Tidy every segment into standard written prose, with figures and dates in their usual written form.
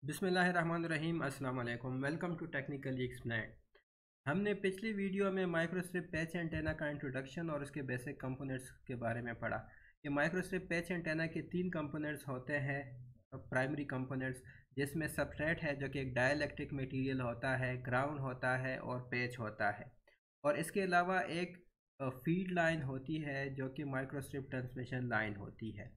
बिस्मिल्लाहिर्रहमानिर्रहीम। अस्सलाम वालेकुम। Welcome to technically explained. हमने पिछली वीडियो में माइक्रोस्ट्रिप पैच एंटेना का इंट्रोडक्शन और उसके बेसिक कंपोनेंट्स के बारे में पढ़ा कि माइक्रोस्ट्रिप पैच एंटेना के 3 कंपोनेंट्स होते हैं, प्राइमरी कंपोनेंट्स, जिसमें सबस्ट्रेट है जो कि एक डाइलेक्ट्रिक मटेरियल होता है, ग्राउंड होता है और पैच होता है, और इसके अलावा एक फीड लाइन होती है जो कि माइक्रोस्ट्रिप ट्रांसमिशन लाइन होती है।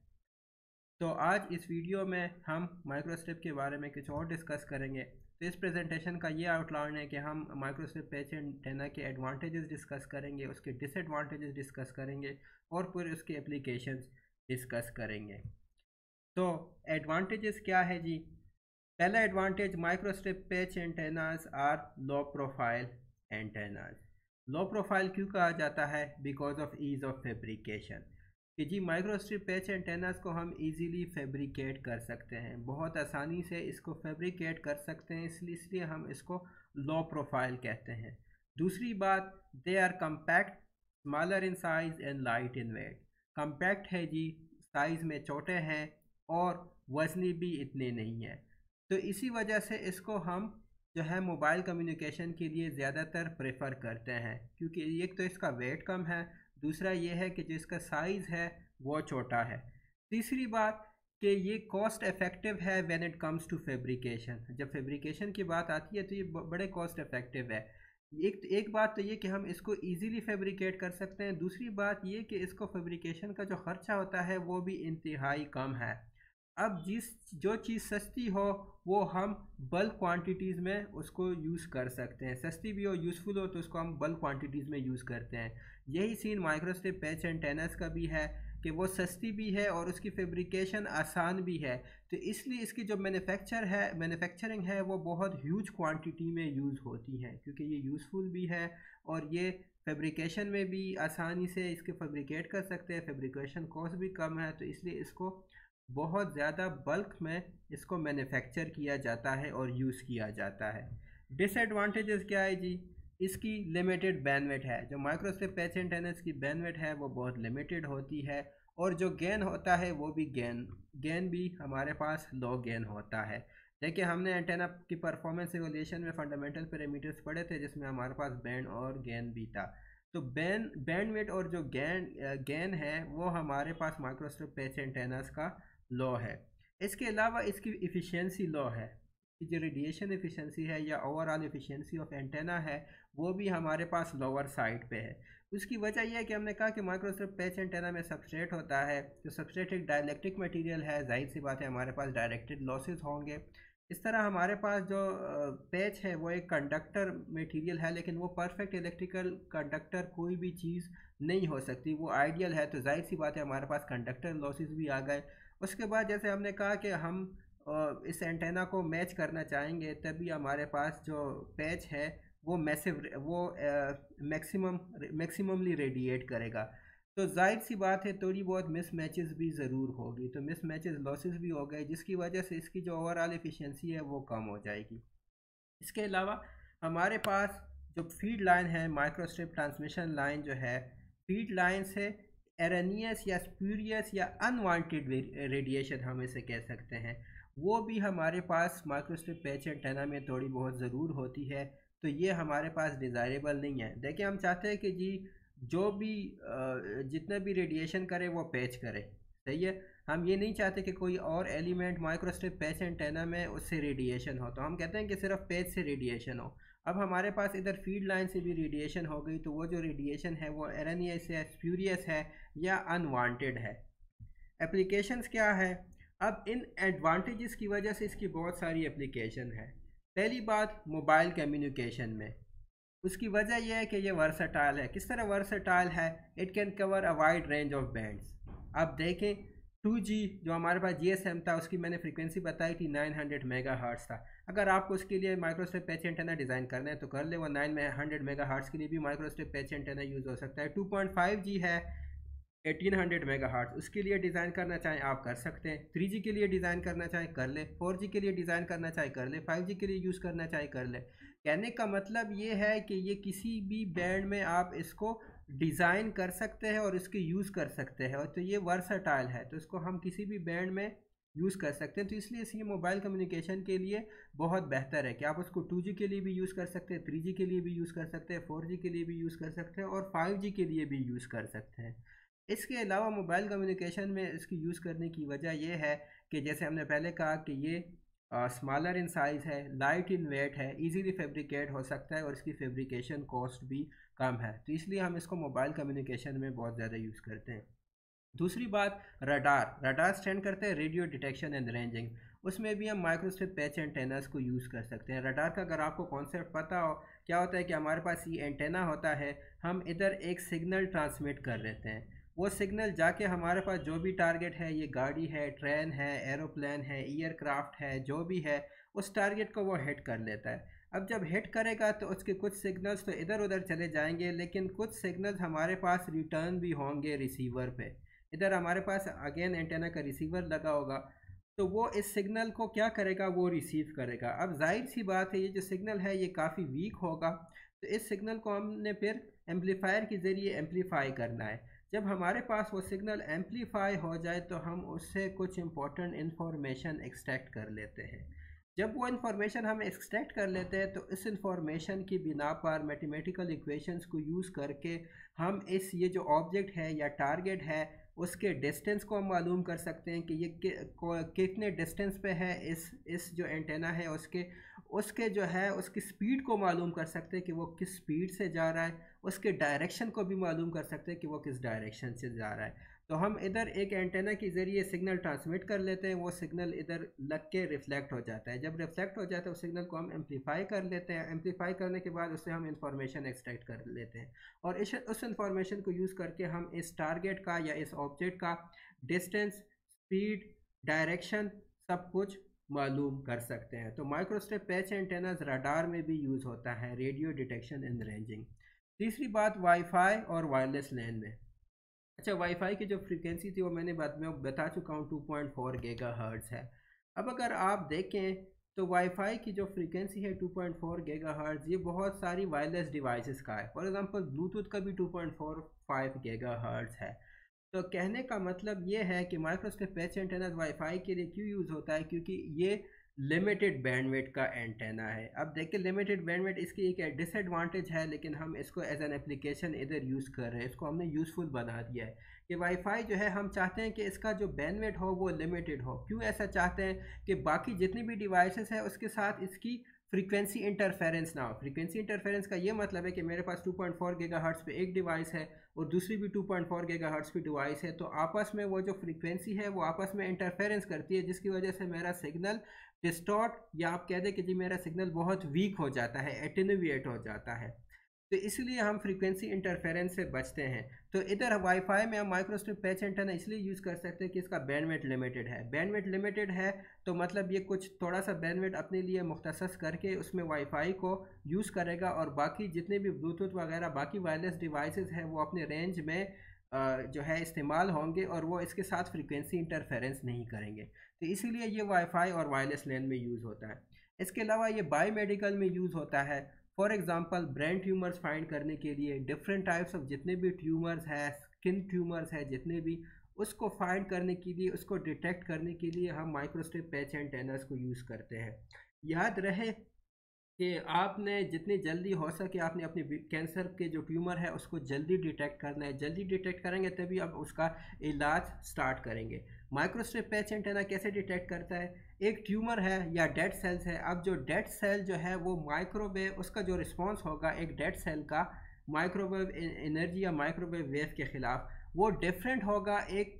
तो आज इस वीडियो में हम माइक्रोस्ट्रिप के बारे में कुछ और डिस्कस करेंगे। तो इस प्रेजेंटेशन का ये आउटलाइन है कि हम माइक्रोस्ट्रिप पैच एंटेना के एडवांटेजेस डिस्कस करेंगे, उसके डिसएडवांटेजेस डिस्कस करेंगे और फिर उसके एप्लीकेशंस डिस्कस करेंगे। तो एडवांटेजेस क्या है जी? पहला advantage, microstrip patch antennas are low profile antennas. Low profile क्यों कहा जाता है? Because of ease of fabrication. कि जी माइक्रोस्ट्रिप पैच एंटेनास को हम इजीली फैब्रिकेट कर सकते हैं, बहुत आसानी से इसको फैब्रिकेट कर सकते हैं, इसलिए हम इसको लो प्रोफाइल कहते हैं। दूसरी बात, they are compact, smaller in size and light in weight. Compact है जी, साइज़ में छोटे हैं और वजनी भी इतने नहीं हैं। तो इसी वजह से इसको हम जो है मोबाइल कम्युनिकेशन के लिए ज़्यादातर प्रेफर करते हैं, क्योंकि एक तो इसका वेट कम है, दूसरा ये है कि जो इसका साइज़ है वो छोटा है। तीसरी बात कि ये कॉस्ट इफ़ेक्टिव है when it comes to fabrication. जब फैब्रिकेशन की बात आती है तो ये बड़े कॉस्ट इफ़ेक्टिव है। एक बात तो ये कि हम इसको इजीली फैब्रिकेट कर सकते हैं, दूसरी बात ये कि इसको फैब्रिकेशन का जो ख़र्चा होता है वो भी इंतहाई कम है। अब जो चीज़ सस्ती हो वो हम बल्क क्वांटिटीज़ में उसको यूज़ कर सकते हैं, सस्ती भी हो, यूज़फुल हो, तो उसको हम बल्क क्वांटिटीज़ में यूज़ करते हैं। यही सीन माइक्रोस्ट्रिप पैच एंटेनास का भी है कि वो सस्ती भी है और उसकी फैब्रिकेशन आसान भी है। तो इसलिए इसकी जो मैन्युफैक्चरिंग है वो बहुत ह्यूज क्वांटिटी में यूज़ होती है, क्योंकि ये यूज़फुल भी है और ये फैब्रिकेशन में भी आसानी से इसके फैब्रिकेट कर सकते हैं, फैब्रिकेशन कॉस्ट भी कम है, तो इसलिए इसको बहुत ज़्यादा बल्क में इसको मैन्युफैक्चर किया जाता है और यूज़ किया जाता है। डिसएडवांटेजेस क्या है जी? इसकी लिमिटेड बैंडविड्थ है। जो माइक्रोस्ट्रिप पैच एंटेनास की बैंडविड्थ है वो बहुत लिमिटेड होती है, और जो गेन होता है वो भी गेन भी हमारे पास लो गेन होता है। देखिए, हमने एंटेना की परफॉर्मेंस एवोल्यूशन में फंडामेंटल पैरामीटर्स पढ़े थे, जिसमें हमारे पास बैंड और गेन भी था। तो बैंडविड्थ और जो गेन है वो हमारे पास माइक्रोस्ट्रिप पैच एंटेनास का लो है। इसके अलावा इसकी इफ़िशियंसी लो है, कि जो रेडिएशन एफिशिएंसी है या ओवरऑल एफिशिएंसी ऑफ एंटेना है वो भी हमारे पास लोअर साइड पे है। उसकी वजह यह है कि हमने कहा कि माइक्रोस्ट्रिप पैच एंटेना में सबस्ट्रेट होता है, तो सबस्ट्रेट एक डाइलेक्ट्रिक मटेरियल है, जाहिर सी बात है हमारे पास डायरेक्टेड लॉसेस होंगे। इस तरह हमारे पास जो पैच है वो एक कंडक्टर मटेरियल है, लेकिन वो परफेक्ट इलेक्ट्रिकल कंडक्टर कोई भी चीज़ नहीं हो सकती, वो आइडियल है, तो जाहिर सी बात है हमारे पास कंडक्टर लॉसेस भी आ गए। उसके बाद जैसे हमने कहा कि हम इस एंटेना को मैच करना चाहेंगे, तभी हमारे पास जो पैच है वो मैक्सिममली रेडिएट करेगा। तो जाहिर सी बात है थोड़ी बहुत मिस मैचेस भी ज़रूर होगी, तो मिस मैचेस लॉसेस भी हो गए, जिसकी वजह से इसकी जो ओवरऑल एफिशिएंसी है वो कम हो जाएगी। इसके अलावा हमारे पास जो फीड लाइन है, माइक्रोस्ट्रिप ट्रांसमिशन लाइन जो है, फीड लाइन से एरेनियस या स्पूरियस या अनवांटेड रेडिएशन हम इसे कह सकते हैं, वो भी हमारे पास माइक्रोस्ट्रिप पैच एंटेना में थोड़ी बहुत ज़रूर होती है। तो ये हमारे पास डिज़ायरेबल नहीं है। देखिए, हम चाहते हैं कि जी जो भी जितना भी रेडिएशन करे वो पैच करे, सही है। हम ये नहीं चाहते कि कोई और एलिमेंट माइक्रोस्ट्रिप पैच एंटेना में उससे रेडिएशन हो, तो हम कहते हैं कि सिर्फ पैच से रेडिएशन हो। अब हमारे पास इधर फीड लाइन से भी रेडिएशन हो गई, तो वो जो रेडिएशन है वो एरेनियस है, स्पूरियस है या अनवांटेड है। एप्लीकेशंस क्या है? अब इन एडवांटेजेस की वजह से इसकी बहुत सारी एप्लीकेशन है। पहली बात, मोबाइल कम्युनिकेशन में उसकी वजह यह है कि ये वर्सटाइल है। किस तरह वर्सटाइल है? It can cover a wide range of bands. अब देखें, 2G जो हमारे पास GSM था, उसकी मैंने फ्रीक्वेंसी बताई थी 900 मेगाहर्ट्ज़ था। अगर आपको उसके लिए माइक्रोस्ट्रिप पैच एंटेना डिज़ाइन करना है तो कर ले, वो 900 मेगाहर्ट्ज़ के लिए भी माइक्रोस्ट्रिप पैच एंटेना यूज़ हो सकता है। 2.5G है 1800 मेगाहर्ट्ज़, उसके लिए डिज़ाइन करना चाहें आप कर सकते हैं। 3G के लिए डिज़ाइन करना चाहें कर ले, 4G के लिए डिज़ाइन करना चाहें कर ले, 5G के लिए यूज़ करना चाहें कर ले। कहने का मतलब ये है कि ये किसी भी बैंड में आप इसको डिज़ाइन कर सकते हैं और इसके यूज़ कर सकते हैं, और तो ये वर्सटाइल है, तो इसको हम किसी भी बैंड में यूज़ कर सकते हैं। तो इसलिए ये मोबाइल कम्युनिकेशन के लिए बहुत बेहतर है कि आप उसको 2G के लिए भी यूज़ कर सकते हैं, 3G के लिए भी यूज़ कर सकते हैं, 4G के लिए भी यूज़ कर सकते हैं और 5G के लिए भी यूज़ कर सकते हैं। इसके अलावा मोबाइल कम्युनिकेशन में इसकी यूज़ करने की वजह यह है कि जैसे हमने पहले कहा कि ये स्मॉलर इन साइज़ है, लाइट इन वेट है, इजीली फैब्रिकेट हो सकता है और इसकी फैब्रिकेशन कॉस्ट भी कम है। तो इसलिए हम इसको मोबाइल कम्युनिकेशन में बहुत ज़्यादा यूज़ करते हैं। दूसरी बात, रडार स्टैंड करते हैं रेडियो डिटेक्शन एंड रेंजिंग। उसमें भी हम माइक्रोस्ट्रिप पैच एंटेनास को यूज़ कर सकते हैं। रडार का अगर आपको कॉन्सेप्ट पता हो, क्या होता है कि हमारे पास ये एंटेना होता है, हम इधर एक सिग्नल ट्रांसमिट कर लेते हैं। वो सिग्नल जाके हमारे पास जो भी टारगेट है, ये गाड़ी है, ट्रेन है, एरोप्लेन है, एयरक्राफ्ट है, जो भी है, उस टारगेट को वो हिट कर लेता है। अब जब हिट करेगा तो उसके कुछ सिग्नल्स तो इधर उधर चले जाएंगे, लेकिन कुछ सिग्नल्स हमारे पास रिटर्न भी होंगे रिसीवर पे। इधर हमारे पास अगेन एंटेना का रिसीवर लगा होगा, तो वो इस सिग्नल को क्या करेगा, वो रिसीव करेगा। अब जाहिर सी बात है ये जो सिग्नल है ये काफ़ी वीक होगा, तो इस सिग्नल को हमने फिर एम्पलीफायर के ज़रिए एम्पलीफाई करना है। जब हमारे पास वो सिग्नल एम्पलीफाई हो जाए तो हम उससे कुछ इंपॉर्टेंट इंफॉर्मेशन एक्सट्रैक्ट कर लेते हैं। जब वो इंफॉर्मेशन हम एक्सट्रैक्ट कर लेते हैं तो इस इंफॉर्मेशन की बिना पर मैथमेटिकल इक्वेशंस को यूज़ करके हम इस ये जो ऑब्जेक्ट है या टारगेट है उसके डिस्टेंस को हम मालूम कर सकते हैं कि ये कितने डिस्टेंस पे है। इस जो एंटेना है उसके उसके जो है उसकी स्पीड को मालूम कर सकते हैं कि वो किस स्पीड से जा रहा है। उसके डायरेक्शन को भी मालूम कर सकते हैं कि वो किस डायरेक्शन से जा रहा है। तो हम इधर एक एंटेना के ज़रिए सिग्नल ट्रांसमिट कर लेते हैं, वो सिग्नल इधर लग के रिफ्लेक्ट हो जाता है। जब रिफ्लेक्ट हो जाता है उस सिग्नल को हम एम्पलीफाई कर लेते हैं। एम्पलीफाई करने के बाद उससे हम इंफॉर्मेशन एक्सट्रैक्ट कर लेते हैं और उस इंफॉर्मेशन को यूज़ करके हम इस टारगेट का या इस ऑब्जेक्ट का डिस्टेंस, स्पीड, डायरेक्शन सब कुछ मालूम कर सकते हैं। तो माइक्रोस्ट्रिप पैच एंटेनास रडार में भी यूज़ होता है, रेडियो डिटेक्शन एंड रेंजिंग। तीसरी बात, वाईफाई और वायरलेस लैन में। अच्छा, वाईफाई की जो फ्रीक्वेंसी थी वो मैंने बाद में बता चुका हूँ, 2.4 गीगाहर्ट्ज़ है। अब अगर आप देखें तो वाईफाई की जो फ्रीक्वेंसी है 2.4 गीगाहर्ट्ज़, ये बहुत सारी वायरलेस डिवाइसेस का है। फॉर एग्जांपल ब्लूटूथ का भी 2.45 गीगाहर्ट्ज़ है। तो कहने का मतलब ये है कि माइक्रोस्ट्रिप पैच एंटेना वाईफाई के लिए क्यों यूज़ होता है, क्योंकि ये लिमिटेड बैंडविड्थ का एंटेना है। अब देखिए लिमिटेड बैंडविड्थ इसकी एक डिसएडवांटेज है, लेकिन हम इसको एज एन एप्लीकेशन इधर यूज़ कर रहे हैं, इसको हमने यूज़फुल बना दिया है कि वाईफाई जो है हम चाहते हैं कि इसका जो बैंडविड्थ हो वो लिमिटेड हो। क्यों ऐसा चाहते हैं कि बाकी जितनी भी डिवाइसेस है उसके साथ इसकी फ्रीक्वेंसी इंटरफेरेंस ना हो। फ्रीक्वेंसी इंटरफेरेंस का ये मतलब है कि मेरे पास 2.4 गीगाहर्ट्ज़ पे एक डिवाइस है और दूसरी भी 2.4 गीगाहर्ट्ज़ की डिवाइस है, तो आपस में वो जो फ्रीक्वेंसी है वो आपस में इंटरफेरेंस करती है, जिसकी वजह से मेरा सिग्नल डिस्टॉर्ट या आप कह दें कि जी मेरा सिग्नल बहुत वीक हो जाता है, एटेन्यूएट हो जाता है। तो इसलिए हम फ्रीक्वेंसी इंटरफेरेंस से बचते हैं। तो इधर वाईफाई में हम माइक्रोस्ट्रिप पैच एंटेना इसलिए यूज़ कर सकते हैं कि इसका बैंडविड्थ लिमिटेड है। बैंडविड्थ लिमिटेड है तो मतलब ये कुछ थोड़ा सा बैंडविड्थ अपने लिए मुख्तसस करके उसमें वाईफाई को यूज़ करेगा और बाकी जितने भी ब्लूटूथ वगैरह बाकी वायरलेस डिवाइसेस हैं वो अपने रेंज में जो है इस्तेमाल होंगे और वो इसके साथ फ्रीक्वेंसी इंटरफेरेंस नहीं करेंगे। तो इसीलिए ये वाईफाई और वायरलेस लैन में यूज़ होता है। इसके अलावा ये बायोमेडिकल में यूज़ होता है। For example brain tumours find करने के लिए, डिफरेंट टाइप्स ऑफ जितने भी ट्यूमर्स है, स्किन ट्यूमर्स है जितने भी, उसको फाइंड करने के लिए, उसको डिटेक्ट करने के लिए हम माइक्रोस्ट्रिप पैच एंटेनास को यूज़ करते हैं। याद रहे कि आपने जितनी जल्दी हो सके आपने अपने कैंसर के जो ट्यूमर है उसको जल्दी डिटेक्ट करना है। जल्दी डिटेक्ट करेंगे तभी आप उसका इलाज स्टार्ट करेंगे। माइक्रोस्ट्रिप पैच एंटेना कैसे डिटेक्ट करता है, एक ट्यूमर है या डेड सेल्स है। अब जो डेड सेल जो है वो माइक्रोवेव, उसका जो रिस्पॉन्स होगा एक डेड सेल का माइक्रोवेव एनर्जी या माइक्रोवेव वेव के ख़िलाफ़, वो डिफरेंट होगा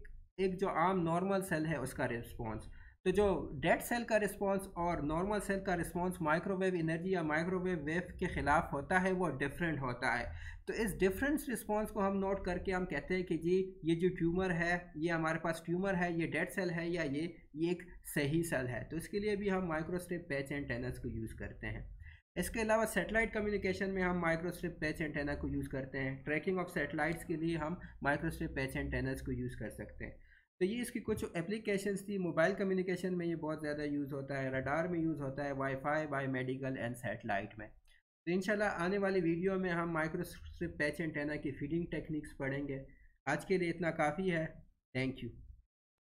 एक जो आम नॉर्मल सेल है उसका रिस्पॉन्स। तो जो डेड सेल का रिस्पांस और नॉर्मल सेल का रिस्पांस माइक्रोवेव एनर्जी या माइक्रोवेव वेव के ख़िलाफ़ होता है, वो डिफरेंट होता है। तो इस डिफरेंस रिस्पांस को हम नोट करके हम कहते हैं कि जी ये जो ट्यूमर है, ये हमारे पास ट्यूमर है, ये डेड सेल है या ये एक सही सेल है। तो इसके लिए भी हम माइक्रोस्ट्रिप पैच एंटेनास को यूज़ करते हैं। इसके अलावा सेटेलाइट कम्युनिकेशन में हम माइक्रोस्ट्रिप पैच एंटेना को यूज़ करते हैं। ट्रैकिंग ऑफ सेटेलाइट्स के लिए हम माइक्रोस्ट्रिप पैच एंटेनास को यूज़ कर सकते हैं। तो ये इसकी कुछ एप्लीकेशंस थी। मोबाइल कम्युनिकेशन में ये बहुत ज़्यादा यूज़ होता है, रडार में यूज़ होता है, वाईफाई, बायोमेडिकल एंड सैटेलाइट में। तो इंशाल्लाह आने वाली वीडियो में हम माइक्रोस्ट्रिप पैच एंटेना की फीडिंग टेक्निक्स पढ़ेंगे। आज के लिए इतना काफ़ी है। Thank you.